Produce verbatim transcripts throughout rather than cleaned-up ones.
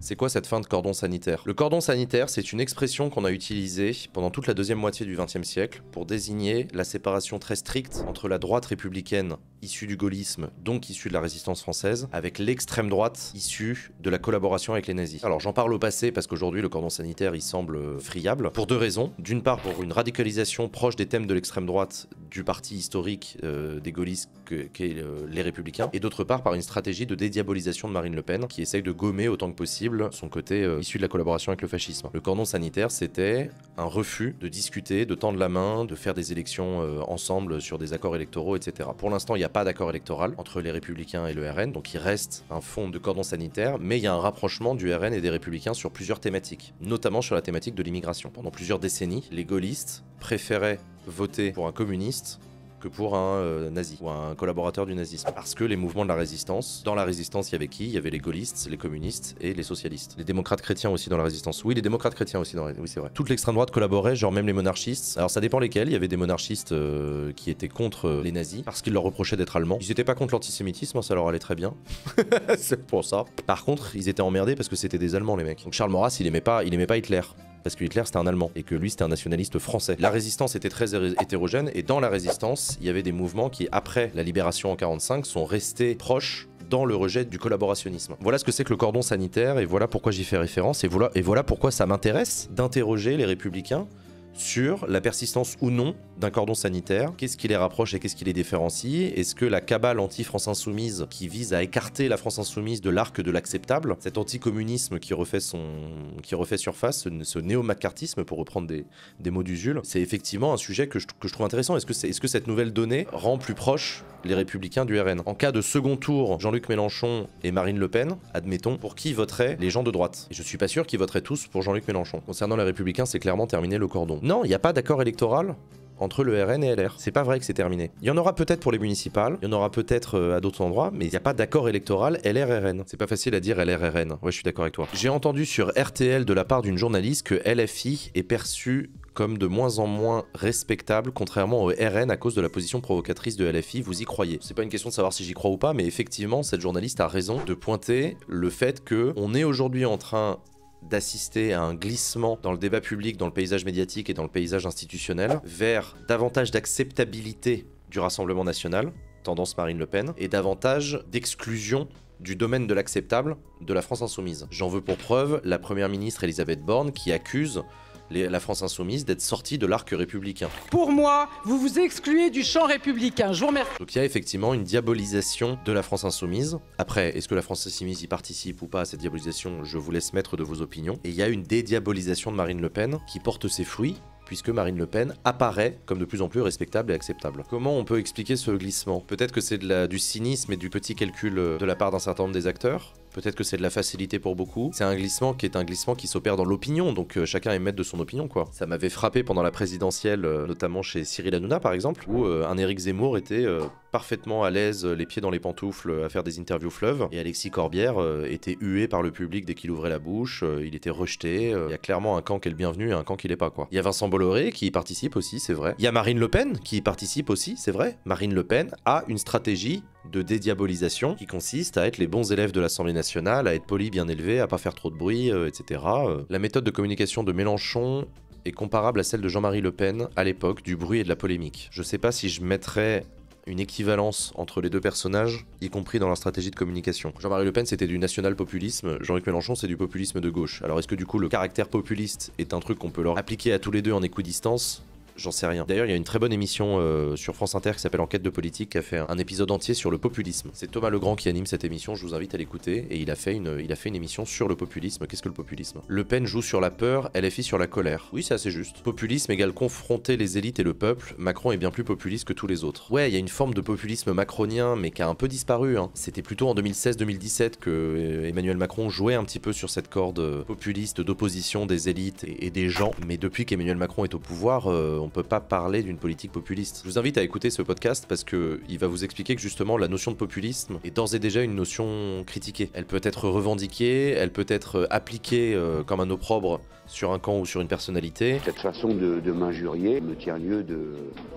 C'est quoi cette fin de cordon sanitaire? Le cordon sanitaire, c'est une expression qu'on a utilisée pendant toute la deuxième moitié du vingtième siècle pour désigner la séparation très stricte entre la droite républicaine issue du gaullisme, donc issue de la résistance française, avec l'extrême droite issue de la collaboration avec les nazis. Alors j'en parle au passé parce qu'aujourd'hui le cordon sanitaire il semble friable, pour deux raisons. D'une part pour une radicalisation proche des thèmes de l'extrême droite du parti historique euh, des gaullistes qu'est euh, les Républicains, et d'autre part par une stratégie de dédiabolisation de Marine Le Pen qui essaye de gommer autant que possible son côté euh, issu de la collaboration avec le fascisme. Le cordon sanitaire c'était un refus de discuter, de tendre la main, de faire des élections euh, ensemble sur des accords électoraux, et cetera. Pour l'instant il n'y a pas d'accord électoral entre les Républicains et le R N, donc il reste un fond de cordon sanitaire, mais il y a un rapprochement du R N et des Républicains sur plusieurs thématiques, notamment sur la thématique de l'immigration. Pendant plusieurs décennies, les gaullistes préféraient voter pour un communiste que pour un euh, nazi ou un collaborateur du nazisme. Parce que les mouvements de la résistance, dans la résistance il y avait qui? Il y avait les gaullistes, les communistes et les socialistes. Les démocrates chrétiens aussi dans la résistance. Oui, les démocrates chrétiens aussi dans la... Oui, c'est vrai. Toute l'extrême droite collaborait, genre même les monarchistes. Alors ça dépend lesquels. Il y avait des monarchistes euh, qui étaient contre euh, les nazis parce qu'ils leur reprochaient d'être allemands. Ils étaient pas contre l'antisémitisme, ça leur allait très bien. C'est pour ça. Par contre, ils étaient emmerdés parce que c'était des Allemands les mecs. Donc Charles Maurras, il aimait pas, il aimait pas Hitler. Parce que Hitler c'était un Allemand et que lui c'était un nationaliste français. La résistance était très hétérogène et dans la résistance, il y avait des mouvements qui, après la libération en quarante-cinq, sont restés proches dans le rejet du collaborationnisme. Voilà ce que c'est que le cordon sanitaire et voilà pourquoi j'y fais référence et voilà, et voilà pourquoi ça m'intéresse d'interroger les républicains sur la persistance ou non d'un cordon sanitaire. Qu'est-ce qui les rapproche et qu'est-ce qui les différencie? Est-ce que la cabale anti-France Insoumise qui vise à écarter la France Insoumise de l'arc de l'acceptable, cet anticommunisme qui refait, son... qui refait surface, ce, ce néo-macartisme pour reprendre des, des mots d'Usul, c'est effectivement un sujet que je, que je trouve intéressant. Est-ce que, c'est, est-ce que cette nouvelle donnée rend plus proche les Républicains du R N? En cas de second tour, Jean-Luc Mélenchon et Marine Le Pen, admettons, pour qui voteraient les gens de droite? Et je suis pas sûr qu'ils voteraient tous pour Jean-Luc Mélenchon. Concernant les Républicains, c'est clairement terminé le cordon. Non, il n'y a pas d'accord électoral entre le R N et L R. C'est pas vrai que c'est terminé. Il y en aura peut-être pour les municipales, il y en aura peut-être euh, à d'autres endroits, mais il n'y a pas d'accord électoral L R R N. C'est pas facile à dire L R R N. Ouais, je suis d'accord avec toi. J'ai entendu sur R T L de la part d'une journaliste que L F I est perçu comme de moins en moins respectable, contrairement au R N à cause de la position provocatrice de L F I. Vous y croyez? C'est pas une question de savoir si j'y crois ou pas, mais effectivement, cette journaliste a raison de pointer le fait que on est aujourd'hui en train d'assister à un glissement dans le débat public, dans le paysage médiatique et dans le paysage institutionnel, vers davantage d'acceptabilité du Rassemblement national, tendance Marine Le Pen, et davantage d'exclusion du domaine de l'acceptable de la France Insoumise. J'en veux pour preuve la première ministre Elisabeth Borne qui accuse Les, la France Insoumise d'être sortie de l'arc républicain. Pour moi, vous vous excluez du champ républicain. Je vous remercie. Donc il y a effectivement une diabolisation de la France Insoumise. Après, est-ce que la France Insoumise y participe ou pas à cette diabolisation? Je vous laisse mettre de vos opinions. Et il y a une dédiabolisation de Marine Le Pen qui porte ses fruits, puisque Marine Le Pen apparaît comme de plus en plus respectable et acceptable. Comment on peut expliquer ce glissement? Peut-être que c'est de la, du cynisme et du petit calcul de la part d'un certain nombre des acteurs. Peut-être que c'est de la facilité pour beaucoup. C'est un glissement qui est un glissement qui s'opère dans l'opinion, donc euh, chacun est maître de son opinion, quoi. Ça m'avait frappé pendant la présidentielle, euh, notamment chez Cyril Hanouna, par exemple, où euh, un Éric Zemmour était euh, parfaitement à l'aise, les pieds dans les pantoufles, à faire des interviews fleuves, et Alexis Corbière euh, était hué par le public dès qu'il ouvrait la bouche, euh, il était rejeté. Il euh, y a clairement un camp qui est le bienvenu et un camp qui l'est pas, quoi. Il y a Vincent Bolloré qui y participe aussi, c'est vrai. Il y a Marine Le Pen qui y participe aussi, c'est vrai. Marine Le Pen a une stratégie de dédiabolisation qui consiste à être les bons élèves de l'Assemblée nationale, à être poli, bien élevé, à pas faire trop de bruit, euh, et cetera. Euh, la méthode de communication de Mélenchon est comparable à celle de Jean-Marie Le Pen à l'époque du bruit et de la polémique. Je sais pas si je mettrais une équivalence entre les deux personnages, y compris dans leur stratégie de communication. Jean-Marie Le Pen c'était du national-populisme, Jean-Luc Mélenchon c'est du populisme de gauche. Alors est-ce que du coup le caractère populiste est un truc qu'on peut leur appliquer à tous les deux en équidistance? J'en sais rien. D'ailleurs, il y a une très bonne émission euh, sur France Inter qui s'appelle Enquête de politique, qui a fait un, un épisode entier sur le populisme. C'est Thomas Legrand qui anime cette émission, je vous invite à l'écouter, et il a fait une, il a fait une émission sur le populisme. Qu'est-ce que le populisme? Le Pen joue sur la peur, L F I sur la colère. Oui, c'est assez juste. Populisme égale confronter les élites et le peuple, Macron est bien plus populiste que tous les autres. Ouais, il y a une forme de populisme macronien, mais qui a un peu disparu, hein. C'était plutôt en deux mille seize deux mille dix-sept que Emmanuel Macron jouait un petit peu sur cette corde populiste d'opposition des élites et, et des gens, mais depuis qu'Emmanuel Macron est au pouvoir, euh, on peut pas parler d'une politique populiste. Je vous invite à écouter ce podcast parce que il va vous expliquer que justement la notion de populisme est d'ores et déjà une notion critiquée. Elle peut être revendiquée, elle peut être appliquée euh, comme un opprobre sur un camp ou sur une personnalité. Cette façon de, de m'injurier me tient lieu de,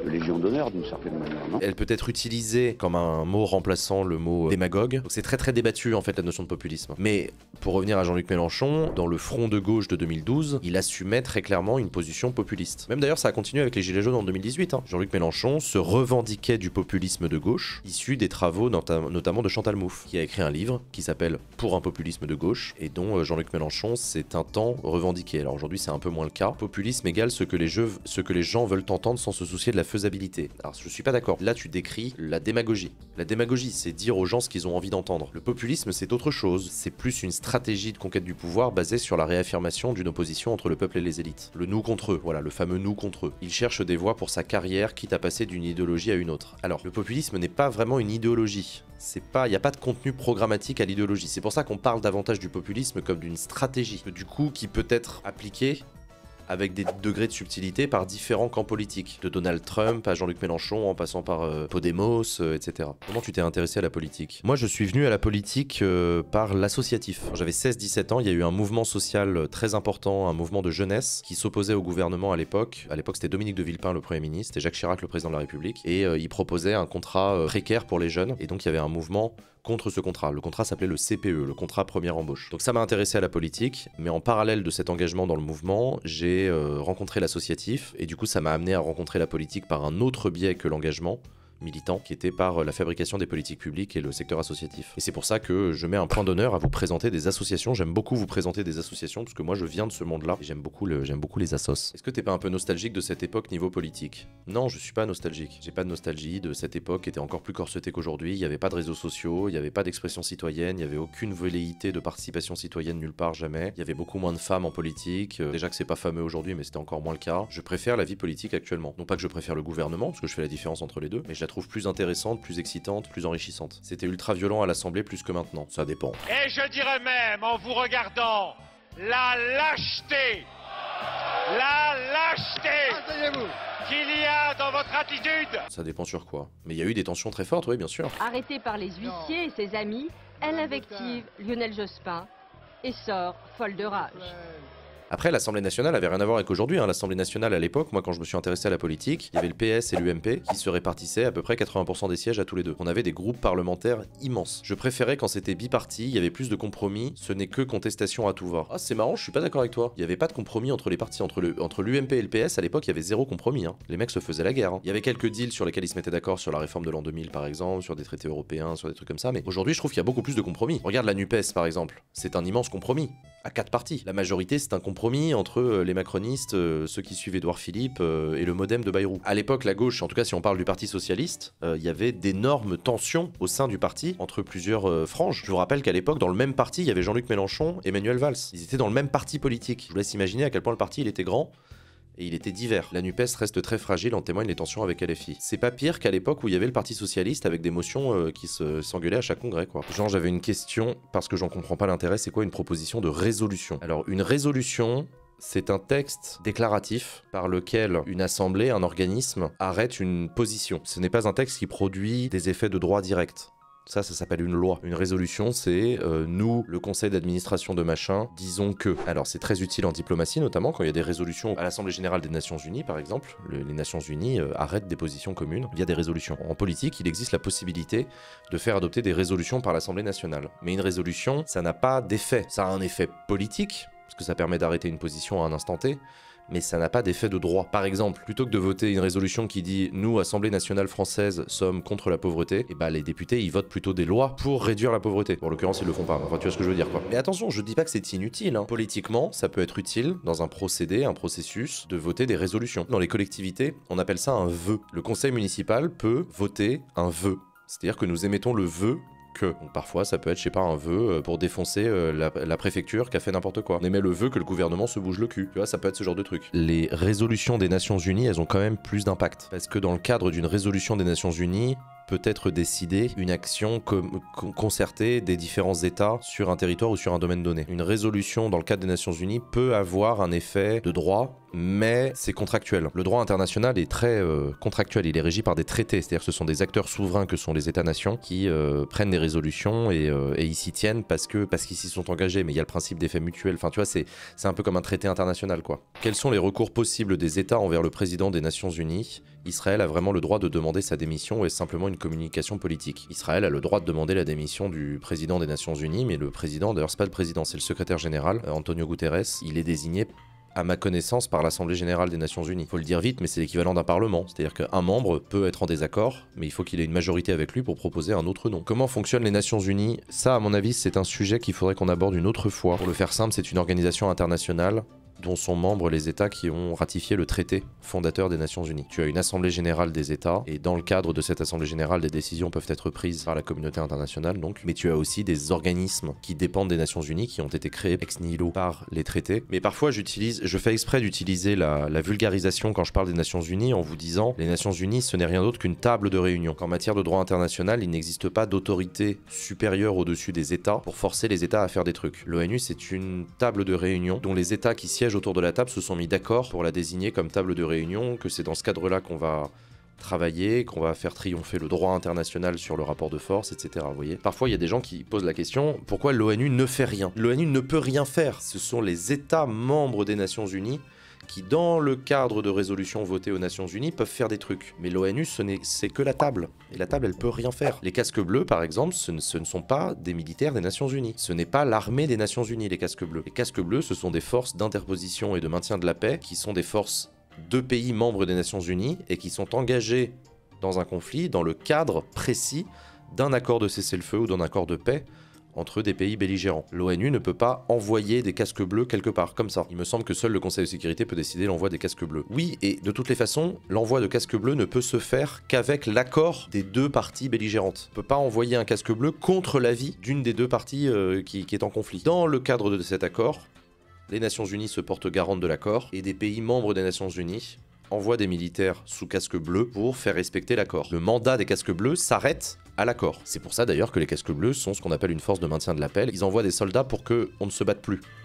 Légion d'honneur d'une certaine manière, non? Elle peut être utilisée comme un mot remplaçant le mot démagogue. Donc c'est très très débattu en fait la notion de populisme. Mais pour revenir à Jean-Luc Mélenchon, dans le Front de gauche de deux mille douze, il assumait très clairement une position populiste. Même d'ailleurs ça a continué avec les Gilets jaunes en deux mille dix-huit. Hein. Jean-Luc Mélenchon se revendiquait du populisme de gauche, issu des travaux notamment de Chantal Mouffe, qui a écrit un livre qui s'appelle Pour un populisme de gauche, et dont Jean-Luc Mélenchon s'est un temps revendiqué. Alors aujourd'hui c'est un peu moins le cas. Populisme égale ce que les, jeux, ce que les gens veulent entendre sans se soucier de la faisabilité. Alors je suis pas d'accord. Là tu décris la démagogie. La démagogie c'est dire aux gens ce qu'ils ont envie d'entendre. Le populisme c'est autre chose. C'est plus une stratégie de conquête du pouvoir basée sur la réaffirmation d'une opposition entre le peuple et les élites. Le nous contre eux, voilà, le fameux nous contre eux. Il cherche des voies pour sa carrière, quitte à passer d'une idéologie à une autre. Alors le populisme n'est pas vraiment une idéologie. C'est pas, il n'y a pas de contenu programmatique à l'idéologie. C'est pour ça qu'on parle davantage du populisme comme d'une stratégie, du coup qui peut être appliquée avec des degrés de subtilité par différents camps politiques, de Donald Trump à Jean-Luc Mélenchon en passant par euh, Podemos, euh, et cetera. Comment tu t'es intéressé à la politique? Moi je suis venu à la politique euh, par l'associatif. Quand j'avais seize dix-sept ans, il y a eu un mouvement social très important, un mouvement de jeunesse qui s'opposait au gouvernement à l'époque. À l'époque c'était Dominique de Villepin le Premier ministre et Jacques Chirac le Président de la République. Et euh, il proposait un contrat euh, précaire pour les jeunes. Et donc il y avait un mouvement contre ce contrat. Le contrat s'appelait le C P E, le contrat première embauche. Donc ça m'a intéressé à la politique, mais en parallèle de cet engagement dans le mouvement, j'ai euh, rencontré l'associatif, et du coup ça m'a amené à rencontrer la politique par un autre biais que l'engagement militant, qui était par la fabrication des politiques publiques et le secteur associatif. Et c'est pour ça que je mets un point d'honneur à vous présenter des associations. J'aime beaucoup vous présenter des associations, parce que moi je viens de ce monde-là, et j'aime beaucoup, le, j'aime beaucoup les assos. Est-ce que t'es pas un peu nostalgique de cette époque niveau politique? Non, je suis pas nostalgique. J'ai pas de nostalgie de cette époque qui était encore plus corsetée qu'aujourd'hui. Il y avait pas de réseaux sociaux, il y avait pas d'expression citoyenne, il y avait aucune velléité de participation citoyenne nulle part, jamais. Il y avait beaucoup moins de femmes en politique. Euh, déjà que c'est pas fameux aujourd'hui, mais c'était encore moins le cas. Je préfère la vie politique actuellement. Non pas que je préfère le gouvernement, parce que je fais la différence entre les deux, mais je la trouve plus intéressante, plus excitante, plus enrichissante. C'était ultra violent à l'Assemblée plus que maintenant, ça dépend. Et je dirais même, en vous regardant, la lâcheté, la lâcheté qu'il y a dans votre attitude. Ça dépend sur quoi. Mais il y a eu des tensions très fortes, oui, bien sûr. Arrêté par les huissiers et ses amis, elle invective Lionel Jospin et sort folle de rage. Après, l'Assemblée nationale avait rien à voir avec aujourd'hui. Hein. L'Assemblée nationale, à l'époque, moi, quand je me suis intéressé à la politique, il y avait le P S et l'U M P qui se répartissaient à peu près quatre-vingts pour cent des sièges à tous les deux. On avait des groupes parlementaires immenses. Je préférais quand c'était biparti, il y avait plus de compromis, ce n'est que contestation à tout va. Ah, c'est marrant, je suis pas d'accord avec toi. Il y avait pas de compromis entre les partis, entre le entre l'U M P et le P S, à l'époque, il y avait zéro compromis. Hein. Les mecs se faisaient la guerre. Hein. Il y avait quelques deals sur lesquels ils se mettaient d'accord, sur la réforme de l'an deux mille, par exemple, sur des traités européens, sur des trucs comme ça, mais aujourd'hui, je trouve qu'il y a beaucoup plus de compromis. Regarde la NUPES, par exemple. C'est un immense compromis. À quatre partis. La majorité, c'est un compromis entre les macronistes, euh, ceux qui suivent Édouard Philippe euh, et le modem de Bayrou. À l'époque, la gauche, en tout cas si on parle du Parti Socialiste, il euh, y avait d'énormes tensions au sein du parti entre plusieurs euh, franges. Je vous rappelle qu'à l'époque, dans le même parti, il y avait Jean-Luc Mélenchon et Manuel Valls. Ils étaient dans le même parti politique. Je vous laisse imaginer à quel point le parti il était grand. Et il était divers. La NUPES reste très fragile, en témoignent les tensions avec L F I. C'est pas pire qu'à l'époque où il y avait le Parti Socialiste avec des motions euh, qui se, s'engueulaient à chaque congrès, quoi. Genre, j'avais une question, parce que j'en comprends pas l'intérêt, c'est quoi une proposition de résolution? Alors, une résolution, c'est un texte déclaratif par lequel une assemblée, un organisme, arrête une position. Ce n'est pas un texte qui produit des effets de droit direct. Ça, ça s'appelle une loi. Une résolution, c'est euh, nous, le conseil d'administration de machin, disons que. Alors, c'est très utile en diplomatie, notamment quand il y a des résolutions à l'Assemblée Générale des Nations Unies, par exemple. Le, les Nations Unies euh, arrêtent des positions communes via des résolutions. En politique, il existe la possibilité de faire adopter des résolutions par l'Assemblée nationale. Mais une résolution, ça n'a pas d'effet. Ça a un effet politique, parce que ça permet d'arrêter une position à un instant T, mais ça n'a pas d'effet de droit. Par exemple, plutôt que de voter une résolution qui dit « Nous, Assemblée nationale française, sommes contre la pauvreté », et bah les députés, ils votent plutôt des lois pour réduire la pauvreté. Bon, en l'occurrence, ils le font pas. Enfin, tu vois ce que je veux dire, quoi. Mais attention, je dis pas que c'est inutile. Hein. Politiquement, ça peut être utile, dans un procédé, un processus, de voter des résolutions. Dans les collectivités, on appelle ça un vœu. Le conseil municipal peut voter un vœu. C'est-à-dire que nous émettons le vœu que. Donc parfois, ça peut être, je sais pas, un vœu pour défoncer euh, la, la préfecture qui a fait n'importe quoi. On émet le vœu que le gouvernement se bouge le cul. Tu vois, ça peut être ce genre de truc. Les résolutions des Nations Unies, elles ont quand même plus d'impact. Parce que dans le cadre d'une résolution des Nations Unies, peut être décidée une action concertée des différents États sur un territoire ou sur un domaine donné. Une résolution dans le cadre des Nations Unies peut avoir un effet de droit, mais c'est contractuel. Le droit international est très euh, contractuel, il est régi par des traités, c'est-à-dire que ce sont des acteurs souverains que sont les États-nations qui euh, prennent des résolutions et, euh, et ils s'y tiennent parce que parce qu'ils s'y sont engagés, mais il y a le principe d'effet mutuel, enfin tu vois, c'est c'est un peu comme un traité international, quoi. Quels sont les recours possibles des États envers le président des Nations Unies? Israël a vraiment le droit de demander sa démission ou est simplement une communication politique. Israël a le droit de demander la démission du président des Nations Unies, mais le président, d'ailleurs c'est pas le président, c'est le secrétaire général, Antonio Guterres, il est désigné à ma connaissance par l'Assemblée Générale des Nations Unies. Faut le dire vite, mais c'est l'équivalent d'un parlement, c'est-à-dire qu'un membre peut être en désaccord, mais il faut qu'il ait une majorité avec lui pour proposer un autre nom. Comment fonctionnent les Nations Unies? Ça, à mon avis, c'est un sujet qu'il faudrait qu'on aborde une autre fois. Pour le faire simple, c'est une organisation internationale dont sont membres les États qui ont ratifié le traité fondateur des Nations Unies. Tu as une Assemblée Générale des États, et dans le cadre de cette Assemblée Générale, des décisions peuvent être prises par la communauté internationale, donc. Mais tu as aussi des organismes qui dépendent des Nations Unies, qui ont été créés ex nihilo par les traités. Mais parfois, j'utilise, je fais exprès d'utiliser la, la vulgarisation quand je parle des Nations Unies, en vous disant, les Nations Unies, ce n'est rien d'autre qu'une table de réunion. Qu'en matière de droit international, il n'existe pas d'autorité supérieure au-dessus des États pour forcer les États à faire des trucs. L'ONU, c'est une table de réunion dont les États qui siègent autour de la table se sont mis d'accord pour la désigner comme table de réunion, que c'est dans ce cadre-là qu'on va travailler, qu'on va faire triompher le droit international sur le rapport de force, et cetera. Vous voyez ? Parfois, il y a des gens qui posent la question, pourquoi l'ONU ne fait rien ? L'ONU ne peut rien faire. Ce sont les États membres des Nations Unies qui, dans le cadre de résolutions votées aux Nations Unies, peuvent faire des trucs. Mais l'ONU, ce n'est, c'est que la table. Et la table, elle peut rien faire. Les casques bleus, par exemple, ce ne, ce ne sont pas des militaires des Nations Unies. Ce n'est pas l'armée des Nations Unies, les casques bleus. Les casques bleus, ce sont des forces d'interposition et de maintien de la paix, qui sont des forces de pays membres des Nations Unies, et qui sont engagés dans un conflit, dans le cadre précis d'un accord de cessez-le-feu ou d'un accord de paix, entre des pays belligérants. L'ONU ne peut pas envoyer des casques bleus quelque part, comme ça. Il me semble que seul le Conseil de sécurité peut décider l'envoi des casques bleus. Oui, et de toutes les façons, l'envoi de casques bleus ne peut se faire qu'avec l'accord des deux parties belligérantes. On ne peut pas envoyer un casque bleu contre l'avis d'une des deux parties euh, qui, qui est en conflit. Dans le cadre de cet accord, les Nations Unies se portent garantes de l'accord, et des pays membres des Nations Unies envoient des militaires sous casque bleu pour faire respecter l'accord. Le mandat des casques bleus s'arrête à l'accord. C'est pour ça d'ailleurs que les casques bleus sont ce qu'on appelle une force de maintien de la paix. Ils envoient des soldats pour qu'on ne se batte plus.